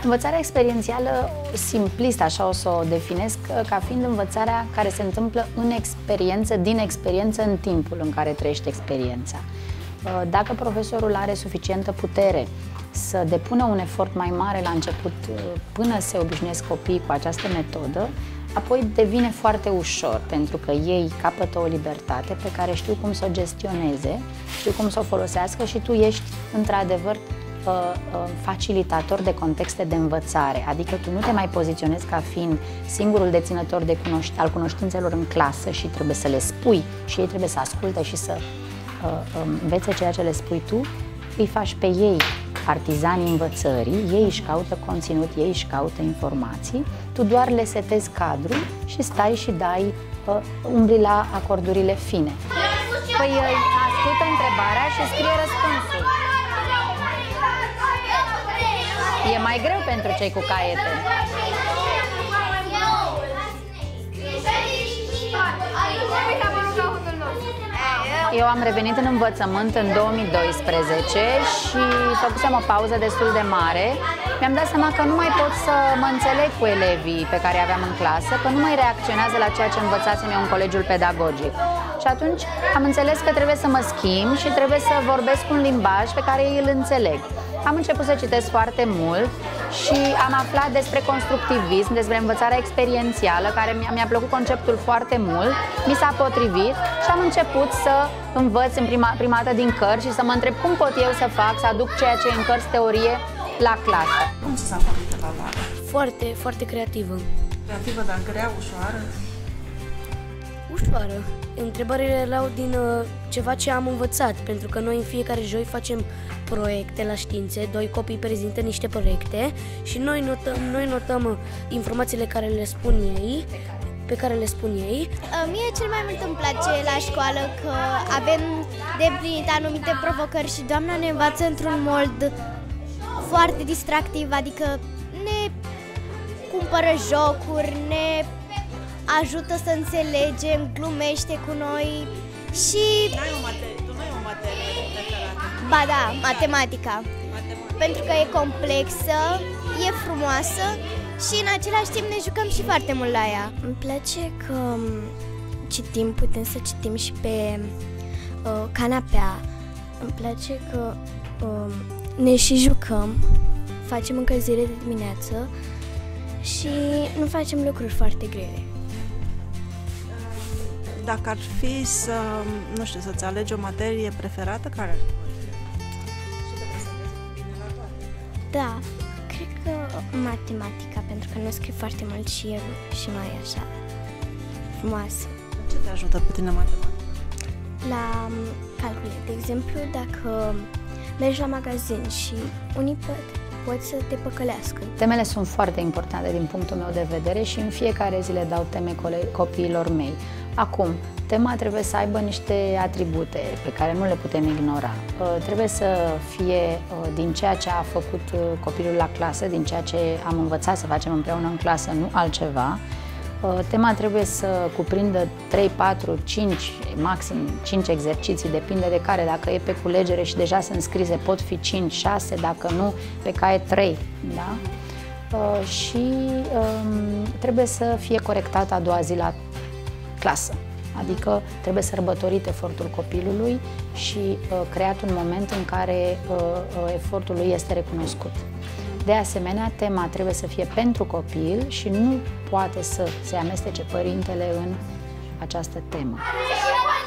Învățarea experiențială, simplist, așa o să o definesc, ca fiind învățarea care se întâmplă în experiență, din experiență, în timpul în care trăiește experiența. Dacă profesorul are suficientă putere să depună un efort mai mare la început până se obișnuiesc copiii cu această metodă, apoi devine foarte ușor, pentru că ei capătă o libertate pe care știu cum să o gestioneze, știu cum să o folosească și tu ești, într-adevăr, facilitator de contexte de învățare, adică tu nu te mai poziționezi ca fiind singurul deținător de al cunoștințelor în clasă și trebuie să le spui și ei trebuie să asculte și să învețe ceea ce le spui tu, îi faci pe ei artizanii învățării, ei își caută conținut, ei își caută informații, tu doar le setezi cadrul și stai și dai, umbli la acordurile fine. Păi ascultă întrebarea și scrie răspunsul. E mai greu pentru cei cu caiete. Eu am revenit în învățământ în 2012 și făcusem o pauză destul de mare. Mi-am dat seama că nu mai pot să mă înțeleg cu elevii pe care aveam în clasă, că nu mai reacționează la ceea ce învățasem eu în colegiul pedagogic. Și atunci am înțeles că trebuie să mă schimb și trebuie să vorbesc un limbaj pe care ei îl înțeleg. Am început să citesc foarte mult și am aflat despre constructivism, despre învățarea experiențială, care mi-a plăcut conceptul foarte mult, mi s-a potrivit și am început să învăț în prima dată din cărți și să mă întreb cum pot eu să fac, să aduc ceea ce e în cărți teorie la clasă. Cum s-a făcut la Lara? Foarte, foarte creativă. Creativă, dar grea, ușoară? Ușoară. Întrebările erau din ceva ce am învățat, pentru că noi în fiecare joi facem proiecte la științe, doi copii prezintă niște proiecte și noi notăm informațiile care le spun ei, pe care le spun ei. Mie cel mai mult îmi place la școală că avem de împlinit anumite provocări și doamna ne învață într-un mod foarte distractiv, adică ne cumpără jocuri, ne ajută să înțelegem, glumește cu noi și... Tu nu ai o materie preferată? Ba da, matematica. Pentru că e complexă, e frumoasă și în același timp ne jucăm și foarte mult la ea. Îmi place că citim, putem să citim și pe canapea. Îmi place că ne și jucăm, facem încălzire de dimineață și nu facem lucruri foarte grele. Dacă ar fi să, nu știu, să-ți alegi o materie preferată, care ar fi? Da, cred că matematica, pentru că nu scriu foarte mult și nu e așa frumoasă. Ce te ajută pe tine matematica? La calcule, de exemplu, dacă mergi la magazin și unii pot să te păcălească. Temele sunt foarte importante din punctul meu de vedere și în fiecare zi le dau teme copiilor mei. Acum, tema trebuie să aibă niște atribute pe care nu le putem ignora. Trebuie să fie din ceea ce a făcut copilul la clasă, din ceea ce am învățat să facem împreună în clasă, nu altceva. Tema trebuie să cuprindă 3, 4, 5, maxim 5 exerciții, depinde de care. Dacă e pe culegere și deja sunt scrise, pot fi 5, 6, dacă nu, pe caiet 3. Da? Și trebuie să fie corectată a doua zi la clasă. Adică trebuie sărbătorit efortul copilului și creat un moment în care efortul lui este recunoscut. De asemenea, tema trebuie să fie pentru copil și nu poate să se amestece părintele în această temă.